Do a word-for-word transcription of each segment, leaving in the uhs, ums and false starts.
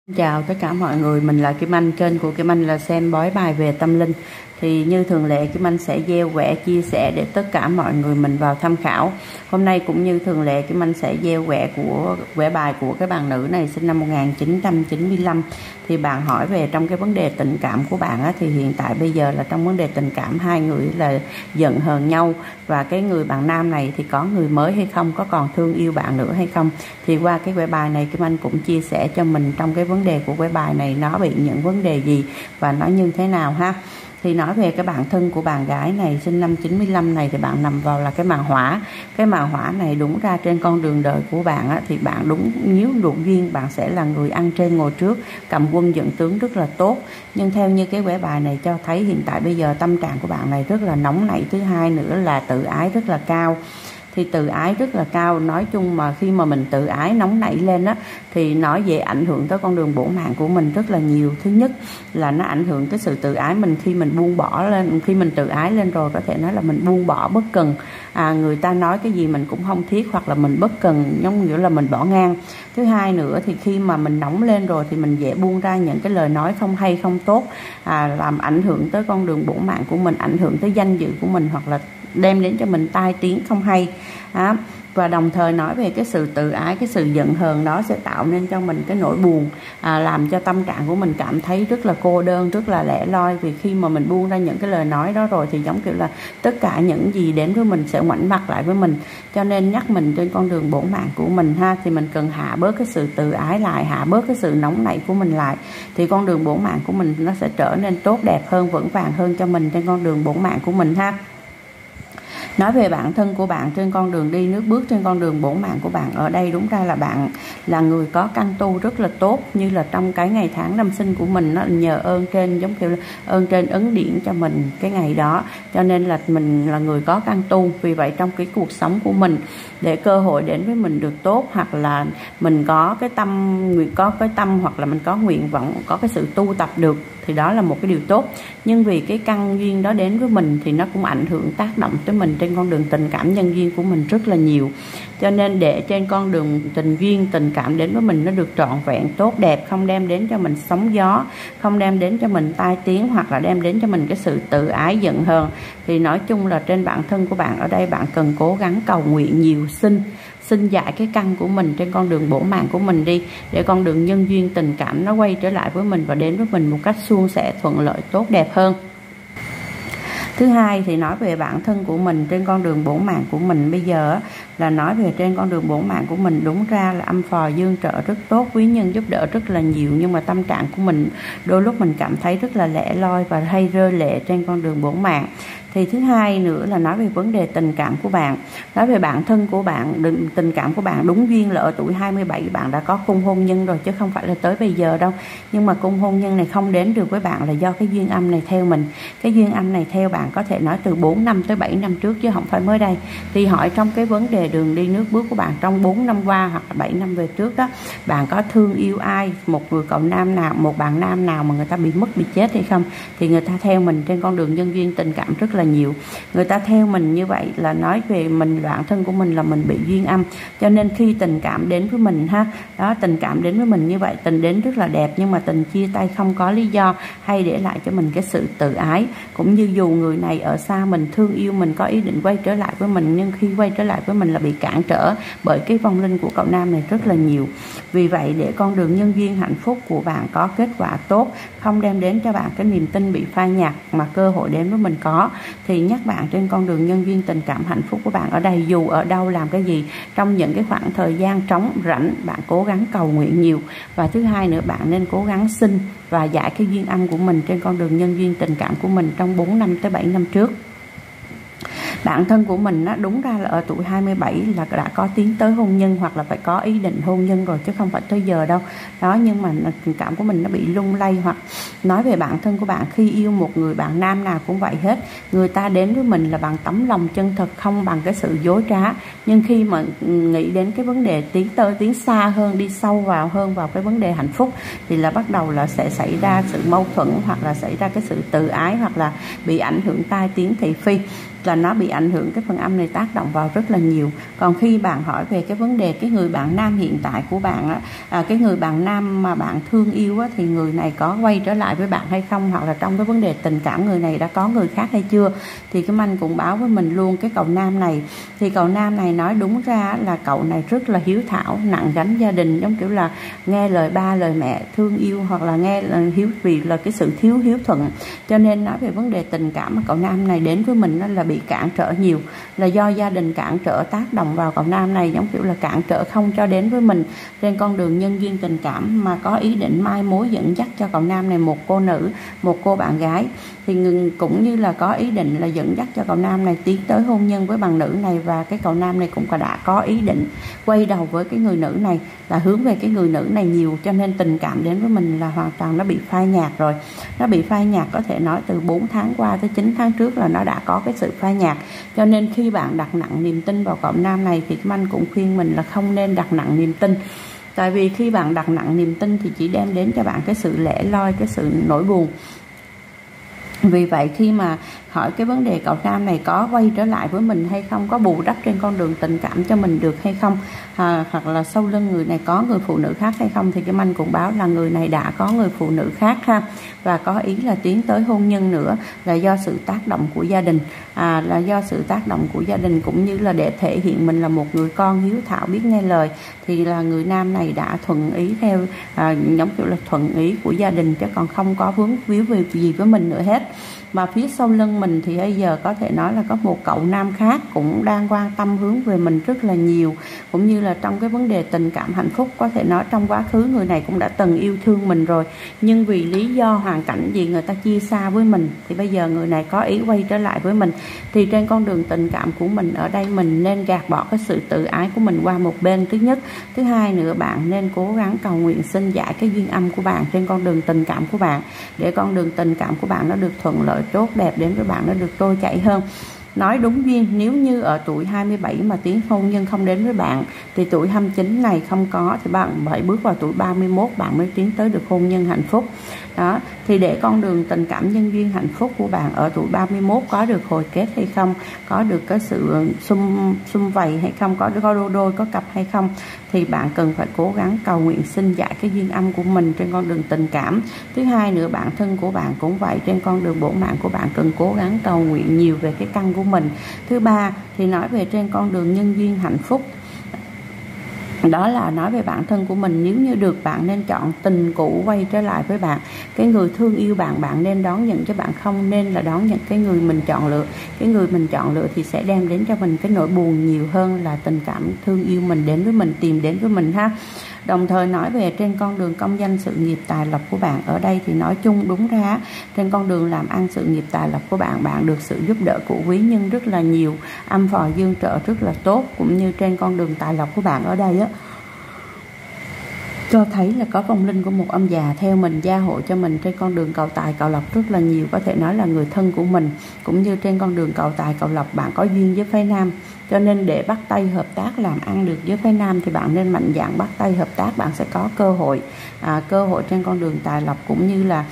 Chào tất cả mọi người, mình là Kim Anh, kênh của Kim Anh là xem bói bài về tâm linh. Thì như thường lệ Kim Anh sẽ gieo quẻ chia sẻ để tất cả mọi người mình vào tham khảo. Hôm nay cũng như thường lệ Kim Anh sẽ gieo quẻ của quẻ bài của cái bạn nữ này sinh năm một nghìn chín trăm chín mươi lăm. Thì bạn hỏi về trong cái vấn đề tình cảm của bạn á, thì hiện tại bây giờ là trong vấn đề tình cảm hai người là giận hờn nhau, và cái người bạn nam này thì có người mới hay không, có còn thương yêu bạn nữa hay không. Thì qua cái quẻ bài này Kim Anh cũng chia sẻ cho mình trong cái vấn đề của quẻ bài này nó bị những vấn đề gì và nó như thế nào ha. Thì nói về cái bản thân của bạn gái này sinh năm chín mươi lăm này thì bạn nằm vào là cái màn hỏa. Cái màn hỏa này đúng ra trên con đường đời của bạn á, thì bạn đúng nếu đủ duyên bạn sẽ là người ăn trên ngồi trước, cầm quân dẫn tướng rất là tốt. Nhưng theo như cái quẻ bài này cho thấy hiện tại bây giờ tâm trạng của bạn này rất là nóng nảy. Thứ hai nữa là tự ái rất là cao. Thì tự ái rất là cao, nói chung mà khi mà mình tự ái nóng nảy lên á thì nó dễ ảnh hưởng tới con đường bổ mạng của mình rất là nhiều. Thứ nhất là nó ảnh hưởng tới sự tự ái mình, khi mình buông bỏ lên, khi mình tự ái lên rồi có thể nói là mình buông bỏ bất cần, à, người ta nói cái gì mình cũng không thiết, hoặc là mình bất cần, giống như là mình bỏ ngang. Thứ hai nữa thì khi mà mình nóng lên rồi thì mình dễ buông ra những cái lời nói không hay không tốt, à, làm ảnh hưởng tới con đường bổ mạng của mình, ảnh hưởng tới danh dự của mình, hoặc là đem đến cho mình tai tiếng không hay. À, và đồng thời nói về cái sự tự ái, cái sự giận hờn đó sẽ tạo nên cho mình cái nỗi buồn, à, làm cho tâm trạng của mình cảm thấy rất là cô đơn, rất là lẻ loi. Vì khi mà mình buông ra những cái lời nói đó rồi thì giống kiểu là tất cả những gì đến với mình sẽ ngoảnh mặt lại với mình. Cho nên nhắc mình trên con đường bổ mạng của mình ha, thì mình cần hạ bớt cái sự tự ái lại, hạ bớt cái sự nóng nảy của mình lại, thì con đường bổ mạng của mình nó sẽ trở nên tốt đẹp hơn, vững vàng hơn cho mình trên con đường bổ mạng của mình ha. Nói về bản thân của bạn trên con đường đi nước bước trên con đường bổ mạng của bạn ở đây, đúng ra là bạn là người có căn tu rất là tốt. Như là trong cái ngày tháng năm sinh của mình, nó nhờ ơn trên, giống kiểu là ơn trên ấn điển cho mình cái ngày đó, cho nên là mình là người có căn tu. Vì vậy trong cái cuộc sống của mình, để cơ hội đến với mình được tốt, hoặc là mình có cái tâm nguyện, có cái tâm hoặc là mình có nguyện vọng, có cái sự tu tập được, thì đó là một cái điều tốt. Nhưng vì cái căn duyên đó đến với mình thì nó cũng ảnh hưởng tác động tới mình trên con đường tình cảm nhân duyên của mình rất là nhiều. Cho nên để trên con đường tình duyên, tình cảm đến với mình nó được trọn vẹn, tốt đẹp, không đem đến cho mình sóng gió, không đem đến cho mình tai tiếng, hoặc là đem đến cho mình cái sự tự ái giận hờn, thì nói chung là trên bản thân của bạn ở đây bạn cần cố gắng cầu nguyện nhiều, xin xin dạy cái căn của mình trên con đường bổ mạng của mình đi, để con đường nhân duyên tình cảm nó quay trở lại với mình và đến với mình một cách suôn sẻ, thuận lợi, tốt đẹp hơn. Thứ hai thì nói về bản thân của mình trên con đường bổ mạng của mình bây giờ là nói về trên con đường bổ mạng của mình, đúng ra là âm phò dương trợ rất tốt, quý nhân giúp đỡ rất là nhiều, nhưng mà tâm trạng của mình đôi lúc mình cảm thấy rất là lẻ loi và hay rơi lệ trên con đường bổ mạng. Thì thứ hai nữa là nói về vấn đề tình cảm của bạn. Nói về bản thân của bạn, tình cảm của bạn đúng duyên là ở tuổi hai mươi bảy bạn đã có cung hôn nhân rồi, chứ không phải là tới bây giờ đâu. Nhưng mà cung hôn nhân này không đến được với bạn là do cái duyên âm này theo mình. Cái duyên âm này theo bạn có thể nói từ bốn năm tới bảy năm trước, chứ không phải mới đây. Thì hỏi trong cái vấn đề đường đi nước bước của bạn trong bốn năm qua hoặc là bảy năm về trước đó, bạn có thương yêu ai, một người cậu nam nào, một bạn nam nào mà người ta bị mất, bị chết hay không. Thì người ta theo mình trên con đường nhân duyên tình cảm rất là nhiều. Người ta theo mình như vậy là nói về mình, bản thân của mình là mình bị duyên âm. Cho nên khi tình cảm đến với mình ha, đó, tình cảm đến với mình như vậy, tình đến rất là đẹp, nhưng mà tình chia tay không có lý do, hay để lại cho mình cái sự tự ái. Cũng như dù người này ở xa mình, thương yêu mình, có ý định quay trở lại với mình, nhưng khi quay trở lại với mình là bị cản trở bởi cái vong linh của cậu nam này rất là nhiều. Vì vậy để con đường nhân duyên hạnh phúc của bạn có kết quả tốt, không đem đến cho bạn cái niềm tin bị phai nhạt, mà cơ hội đến với mình có, thì nhắc bạn trên con đường nhân duyên tình cảm hạnh phúc của bạn ở đây, dù ở đâu làm cái gì, trong những cái khoảng thời gian trống rảnh, bạn cố gắng cầu nguyện nhiều. Và thứ hai nữa, bạn nên cố gắng xin và giải cái duyên âm của mình trên con đường nhân duyên tình cảm của mình trong bốn năm tới bảy năm trước. Bản thân của mình á, đúng ra là ở tuổi hai mươi bảy là đã có tiến tới hôn nhân, hoặc là phải có ý định hôn nhân rồi, chứ không phải tới giờ đâu đó. Nhưng mà tình cảm của mình nó bị lung lay. Hoặc nói về bản thân của bạn, khi yêu một người bạn nam nào cũng vậy hết, người ta đến với mình là bằng tấm lòng chân thật, không bằng cái sự dối trá. Nhưng khi mà nghĩ đến cái vấn đề tiến tới, tiến xa hơn, đi sâu vào hơn vào cái vấn đề hạnh phúc, thì là bắt đầu là sẽ xảy ra sự mâu thuẫn, hoặc là xảy ra cái sự tự ái, hoặc là bị ảnh hưởng tai tiếng thị phi. là nó bị ảnh hưởng, cái phần âm này tác động vào rất là nhiều. Còn khi bạn hỏi về cái vấn đề cái người bạn nam hiện tại của bạn á, à, cái người bạn nam mà bạn thương yêu á, thì người này có quay trở lại với bạn hay không, hoặc là trong cái vấn đề tình cảm người này đã có người khác hay chưa. Thì cái manh cũng báo với mình luôn cái cậu nam này, thì cậu nam này nói đúng ra là cậu này rất là hiếu thảo, nặng gánh gia đình, giống kiểu là nghe lời ba lời mẹ, thương yêu, hoặc là nghe là hiếu vì là cái sự thiếu hiếu thuận. Cho nên nói về vấn đề tình cảm mà cậu nam này đến với mình là bị cản trở nhiều, là do gia đình cản trở tác động vào cậu nam này, giống kiểu là cản trở không cho đến với mình trên con đường nhân duyên tình cảm, mà có ý định mai mối dẫn dắt cho cậu nam này một cô nữ, một cô bạn gái. Thì cũng như là có ý định là dẫn dắt cho cậu nam này tiến tới hôn nhân với bạn nữ này, và cái cậu nam này cũng đã có ý định quay đầu với cái người nữ này, là hướng về cái người nữ này nhiều. Cho nên tình cảm đến với mình là hoàn toàn nó bị phai nhạt rồi. Nó bị phai nhạt có thể nói từ bốn tháng qua tới chín tháng trước là nó đã có cái sự phai nhạt. Cho nên khi bạn đặt nặng niềm tin vào cậu nam này thì Kim Anh cũng khuyên mình là không nên đặt nặng niềm tin. Tại vì khi bạn đặt nặng niềm tin thì chỉ đem đến cho bạn cái sự lẻ loi, cái sự nỗi buồn. Vì vậy khi mà hỏi cái vấn đề cậu nam này có quay trở lại với mình hay không, có bù đắp trên con đường tình cảm cho mình được hay không, à, hoặc là sau lưng người này có người phụ nữ khác hay không, thì cái Anh cũng báo là người này đã có người phụ nữ khác ha, và có ý là tiến tới hôn nhân nữa, là do sự tác động của gia đình, à, là do sự tác động của gia đình cũng như là để thể hiện mình là một người con hiếu thảo biết nghe lời, thì là người nam này đã thuận ý theo à, giống kiểu là thuận ý của gia đình, chứ còn không có vướng víu về gì với mình nữa hết. Mà phía sau lưng mình thì bây giờ có thể nói là có một cậu nam khác cũng đang quan tâm hướng về mình rất là nhiều, cũng như là trong cái vấn đề tình cảm hạnh phúc. Có thể nói trong quá khứ người này cũng đã từng yêu thương mình rồi, nhưng vì lý do hoàn cảnh gì người ta chia xa với mình, thì bây giờ người này có ý quay trở lại với mình. Thì trên con đường tình cảm của mình ở đây mình nên gạt bỏ cái sự tự ái của mình qua một bên, thứ nhất. Thứ hai nữa, bạn nên cố gắng cầu nguyện xin giải cái duyên âm của bạn trên con đường tình cảm của bạn, để con đường tình cảm của bạn nó được thuận lợi, tốt đẹp đến với bạn, nó được trôi chảy hơn. Nói đúng duyên, nếu như ở tuổi hai mươi bảy mà tiến hôn nhân không đến với bạn, thì tuổi hai mươi chín này không có, thì bạn phải bước vào tuổi ba mươi mốt bạn mới tiến tới được hôn nhân hạnh phúc. Đó, thì để con đường tình cảm nhân duyên hạnh phúc của bạn ở tuổi ba mươi mốt có được hồi kết hay không, có được cái sự sum sum vầy hay không, có được có đôi đôi có cặp hay không, thì bạn cần phải cố gắng cầu nguyện xin giải cái duyên âm của mình trên con đường tình cảm. Thứ hai nữa, bản thân của bạn cũng vậy, trên con đường bổn mạng của bạn cần cố gắng cầu nguyện nhiều về cái căn của mình. Thứ ba thì nói về trên con đường nhân duyên hạnh phúc, đó là nói về bản thân của mình. Nếu như được, bạn nên chọn tình cũ quay trở lại với bạn, cái người thương yêu bạn, bạn nên đón nhận cho bạn, không nên là đón nhận cái người mình chọn lựa. Cái người mình chọn lựa thì sẽ đem đến cho mình cái nỗi buồn nhiều hơn là tình cảm thương yêu mình đến với mình, tìm đến với mình ha. Đồng thời nói về trên con đường công danh sự nghiệp tài lộc của bạn ở đây, thì nói chung đúng ra trên con đường làm ăn sự nghiệp tài lộc của bạn, bạn được sự giúp đỡ của quý nhân rất là nhiều, âm phò dương trợ rất là tốt. Cũng như trên con đường tài lộc của bạn ở đây á, cho thấy là có vong linh của một ông già theo mình, gia hộ cho mình trên con đường cầu tài cầu lộc rất là nhiều. Có thể nói là người thân của mình. Cũng như trên con đường cầu tài cầu lộc, bạn có duyên với phái nam, cho nên để bắt tay hợp tác làm ăn được với phái nam thì bạn nên mạnh dạn bắt tay hợp tác, bạn sẽ có cơ hội à, cơ hội trên con đường tài lộc, cũng như là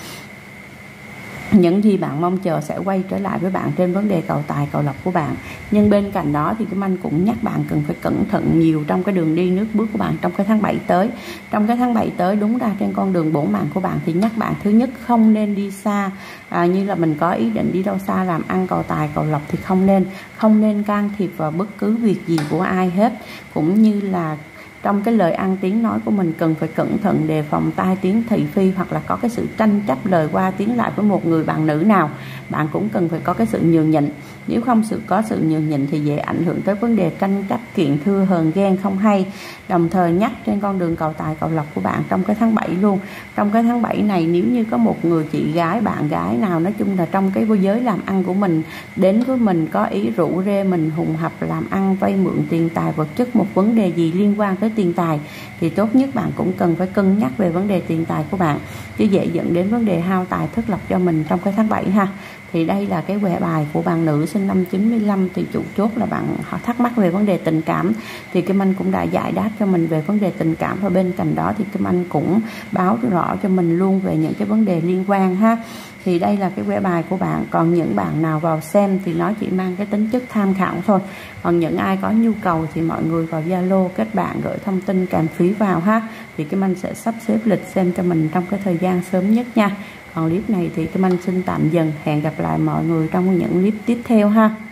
những gì bạn mong chờ sẽ quay trở lại với bạn trên vấn đề cầu tài cầu lộc của bạn. Nhưng bên cạnh đó thì Kim Anh cũng nhắc bạn cần phải cẩn thận nhiều trong cái đường đi nước bước của bạn trong cái tháng bảy tới. Trong cái tháng bảy tới, đúng ra trên con đường bổn mạng của bạn thì nhắc bạn thứ nhất không nên đi xa, à, như là mình có ý định đi đâu xa làm ăn cầu tài cầu lộc thì không nên không nên can thiệp vào bất cứ việc gì của ai hết. Cũng như là trong cái lời ăn tiếng nói của mình cần phải cẩn thận, đề phòng tai tiếng thị phi, hoặc là có cái sự tranh chấp lời qua tiếng lại với một người bạn nữ nào, bạn cũng cần phải có cái sự nhường nhịn. Nếu không sự có sự nhường nhịn thì dễ ảnh hưởng tới vấn đề tranh chấp, kiện thưa, hờn ghen không hay. Đồng thời nhắc trên con đường cầu tài cầu lộc của bạn trong cái tháng bảy luôn. Trong cái tháng bảy này, nếu như có một người chị gái, bạn gái nào nói chung là trong cái giới làm ăn của mình đến với mình, có ý rủ rê mình hùng hạp làm ăn, vay mượn tiền tài vật chất, một vấn đề gì liên quan tới tiền tài, thì tốt nhất bạn cũng cần phải cân nhắc về vấn đề tiền tài của bạn, chứ dễ dẫn đến vấn đề hao tài thất lộc cho mình trong cái tháng bảy ha. Thì đây là cái quẻ bài của bạn nữ sinh năm chín mươi lăm. Thì chủ chốt là bạn họ thắc mắc về vấn đề tình cảm, thì Kim Anh cũng đã giải đáp cho mình về vấn đề tình cảm, và bên cạnh đó thì Kim Anh cũng báo rõ cho mình luôn về những cái vấn đề liên quan ha. Thì đây là cái quẻ bài của bạn. Còn những bạn nào vào xem thì nó chỉ mang cái tính chất tham khảo thôi. Còn những ai có nhu cầu thì mọi người vào Zalo kết bạn gửi thông tin kèm phí vào ha. Thì Kim Anh sẽ sắp xếp lịch xem cho mình trong cái thời gian sớm nhất nha. Còn clip này thì Kim Anh xin tạm dừng. Hẹn gặp lại mọi người trong những clip tiếp theo ha.